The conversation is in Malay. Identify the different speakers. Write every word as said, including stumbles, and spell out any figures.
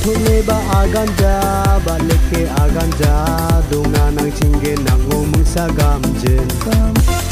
Speaker 1: ba aganja balik ke aganja dunga nang cingge nang ngomong sagamjen